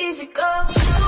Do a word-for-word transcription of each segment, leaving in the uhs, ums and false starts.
Easy go.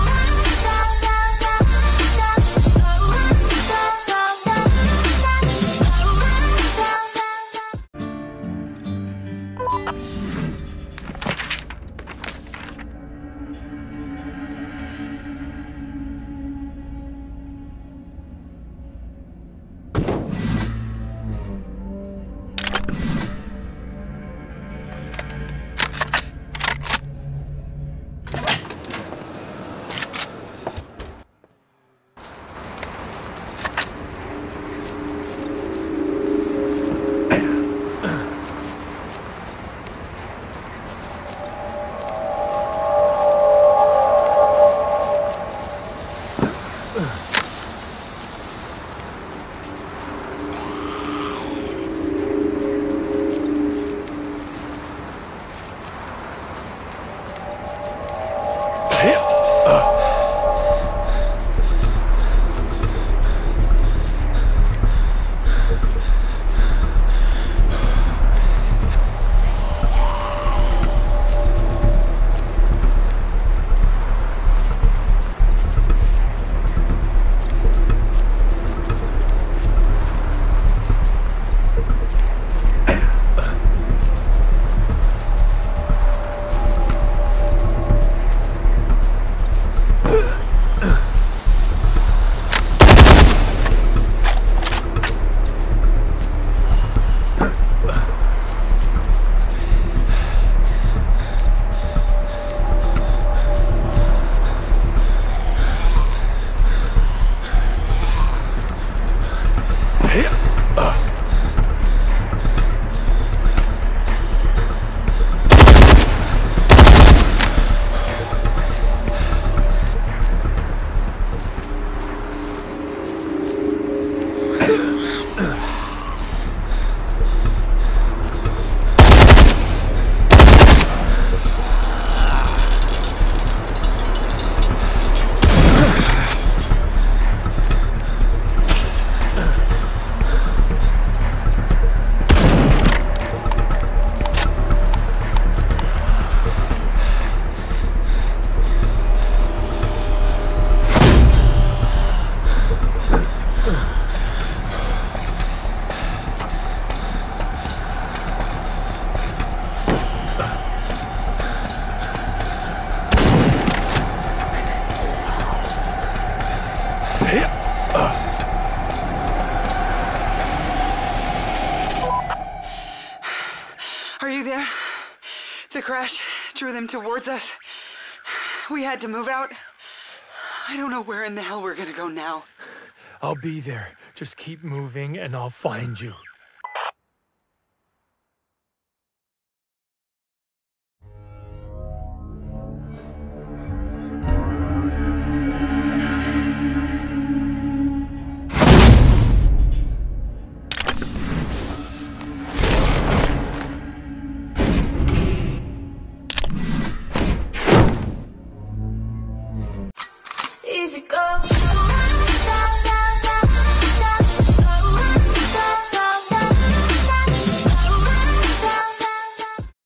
Are you there? The crash drew them towards us. We had to move out. I don't know where in the hell we're gonna go now. I'll be there. Just keep moving and I'll find you. Easy go.